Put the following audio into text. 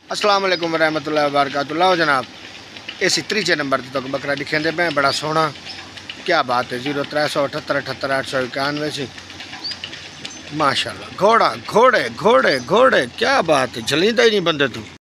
अस्सलाम वालेकुम रहमतुल्लाहि व बरकातुहू। लाओ जनाब इस त्रीजे नंबर तक बकरा दिखेंदे पे बड़ा सोहना, क्या बात है। 0378 से माशाल्लाह। घोड़ा घोड़े घोड़े घोड़े, क्या बात है। झलींदा ही नहीं बंदे तू।